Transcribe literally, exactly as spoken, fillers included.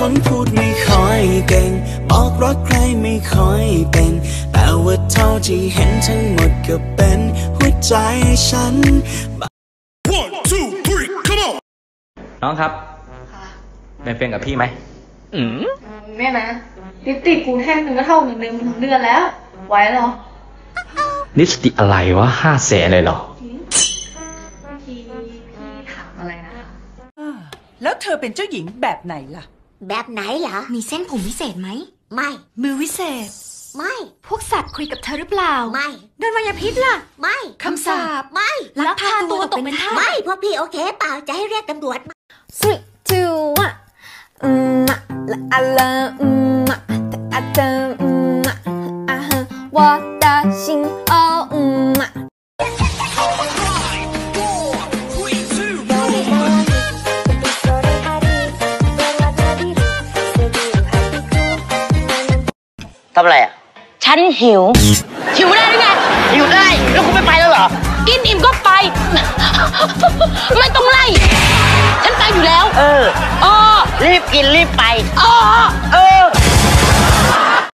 คนพูดไม่ค่อยเก่งบอกรักใครไม่ค่อยเป็นแต่ว่าเท่าที่เห็นทั้งหมดก็เป็นหัวใจฉัน one two three come on น้องครับเป็นเพื่อนกับพี่ไหมอืมแม่นะลิปสติกกูแท่งหนึ่งก็เท่าเงินเดือนถึงเดือนแล้วไหวหรอลิปสติกอะไรวะห้าแสนเลยเหรอพี่พี่ถามอะไรนะคะแล้วเธอเป็นเจ้าหญิงแบบไหนล่ะแบบไหนเหรอมีเส้นผมวิเศษไหมไม่มือวิเศษไม่พวกสัตว์คุยกับเธอหรือเปล่าไม่โดนมายาพิษล่ะไม่คำสาปไม่ลักพาตัวตกเป็นทาสไม่พวกพี่โอเคเปล่าจะให้เรียกตำรวจมา three two one อืมละอะละอืมแต่อาจจะอืมอ่ะฮะว่าดาชิงอ๋ออืมทำอะไรอ่ะฉันหิวหิวได้หรือไงหิวได้แล้วคุณไม่ไปแล้วเหรอกินอิ่มก็ไปไม่ต้องไล่ฉันไปอยู่แล้วเอออ๋อรีบกินรีบไปอ๋อเออ